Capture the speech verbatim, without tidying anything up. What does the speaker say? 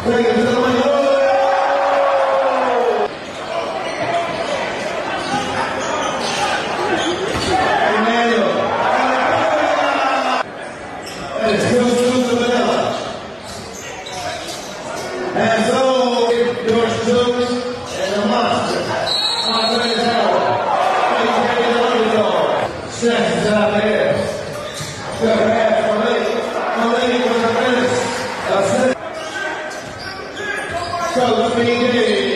Take it to the window. Emmanuel. And it's two to the vanilla. And so, George Jones and the monster. Andre Tower. He's taking the underdog. Stretches out there. Good pass for me. Malay with the finish. That's it. So, let's begin.